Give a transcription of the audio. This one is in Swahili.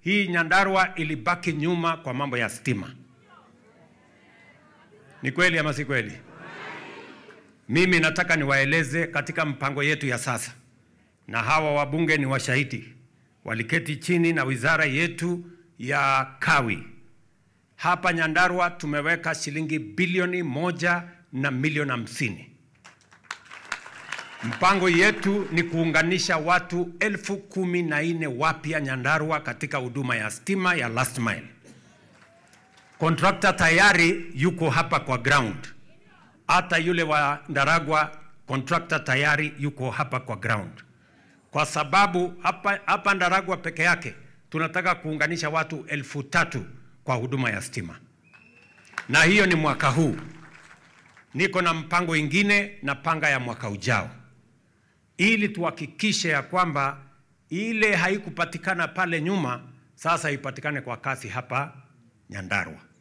hii Nyandarua ilibaki nyuma kwa mambo ya stima. Ni kweli ama si kweli? Mimi nataka niwaeleze katika mpango yetu ya sasa, na hawa wabunge ni washahidi, waliketi chini na wizara yetu ya kawi. Hapa Nyandarua tumeweka shilingi bilioni 1 na milioni 50. Mpango yetu ni kuunganisha watu 14,000 wapya Nyandarua katika huduma ya stima ya last mile. Contractor tayari yuko hapa kwa ground. Hata yule wa Ndaragwa contractor tayari yuko hapa kwa ground. Kwa sababu hapa Ndaragwa peke yake tunataka kuunganisha watu 3,000 kwa huduma ya stima. Na hiyo ni mwaka huu. Niko na mpango ingine na panga ya mwaka ujao, ili tuhakikishe ya kwamba ile haikupatikana pale nyuma sasa ipatikane kwa kasi hapa Nyandarua.